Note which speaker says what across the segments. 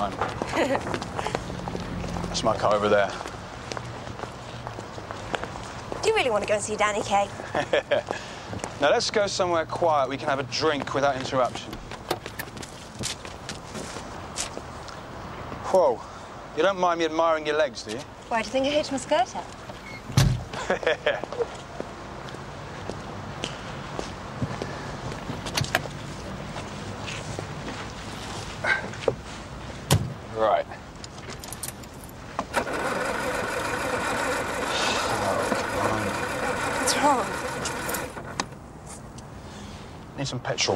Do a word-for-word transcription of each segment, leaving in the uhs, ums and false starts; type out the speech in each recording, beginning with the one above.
Speaker 1: time. That's my car over there.
Speaker 2: Do you really want to go and see Danny, Kay?
Speaker 1: Now, let's go somewhere quiet. We can have a drink without interruption. Whoa. You don't mind me admiring your legs, do you?
Speaker 2: Why, do you think I hitched my skirt up?
Speaker 1: Right.
Speaker 2: What's wrong?
Speaker 1: Need some petrol.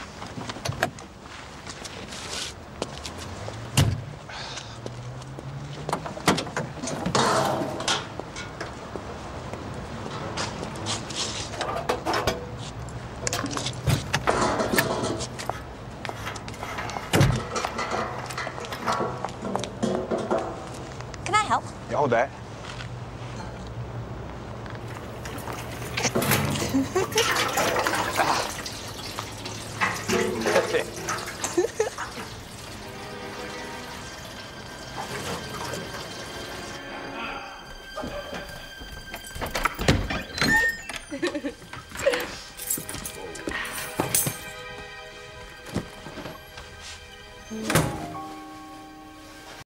Speaker 2: Can I help?
Speaker 1: Yeah, hold that. Ah.